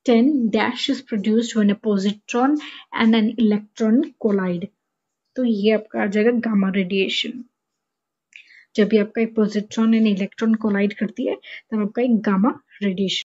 10 dash is produced when a positron and an electron collide. तो ये आपका आ जाएगा गामा रेडिएशन. जब भी आपका एक पोजिट्रॉन एंड इलेक्ट्रॉन कोलाइड करती है तब आपका एक गामा रेडिएशन